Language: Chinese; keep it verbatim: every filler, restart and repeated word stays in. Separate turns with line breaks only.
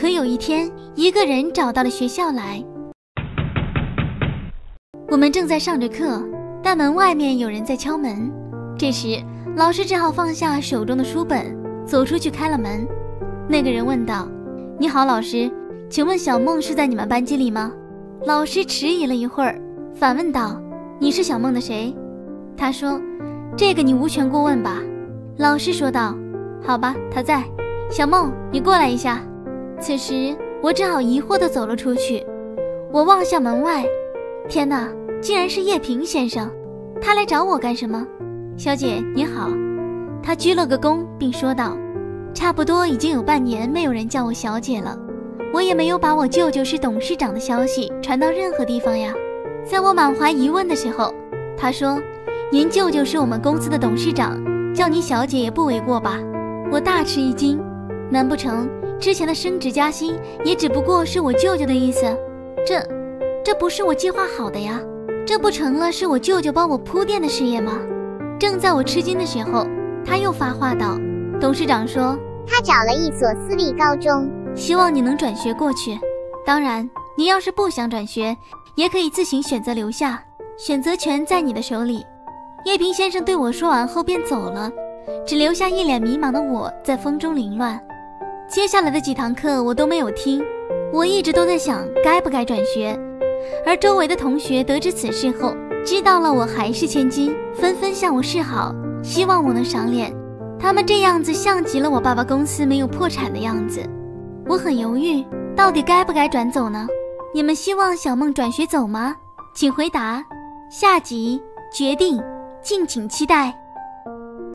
可有一天，一个人找到了学校来。我们正在上着课，但门外面有人在敲门。这时，老师只好放下手中的书本，走出去开了门。那个人问道：“你好，老师，请问小梦是在你们班级里吗？”老师迟疑了一会儿，反问道：“你是小梦的谁？”他说：“这个你无权过问吧。”老师说道：“好吧，他在。小梦，你过来一下。”此时我只好疑惑地走了出去。我望向门外，天哪，竟然是叶平先生！他来找我干什么？小姐你好。他鞠了个躬并说道：“差不多已经有半年没有人叫我小姐了，我也没有把我舅舅是董事长的消息传到任何地方呀。”在我满怀疑问的时候，他说：“您舅舅是我们公司的董事长，叫你小姐也不为过吧？”我大吃一惊，难不成之前的升职加薪也只不过是我舅舅的意思？这这不是我计划好的呀，这不成了是我舅舅帮我铺垫的事业吗？正在我吃惊的时候，他又发话道：“董事长说
他找了一所私立高中，
希望你能转学过去。当然，你要是不想转学，也可以自行选择留下，选择权在你的手里。”叶平先生对我说完后便走了，只留下一脸迷茫的我在风中凌乱。接下来的几堂课我都没有听，我一直都在想该不该转学。而周围的同学得知此事后，知道了我还是千金，纷纷向我示好，希望我能赏脸。他们这样子像极了我爸爸公司没有破产的样子。我很犹豫，到底该不该转走呢？你们希望小梦转学走吗？请回答。下集决定，敬请期待。